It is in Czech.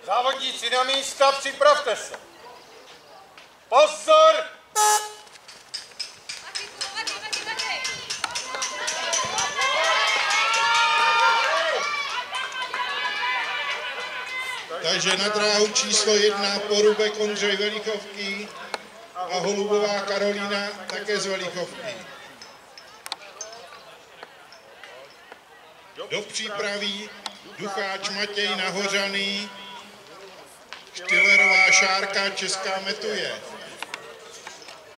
Závodníci na místa, připravte se. Pozor! Takže na dráhu číslo 1 Porubek Ondřej Velichovský a Holubová Karolína také z Velichovky. Do přípraví Ducháč Matěj Nahořaný, Štillerová Šárka, Česká Metuje.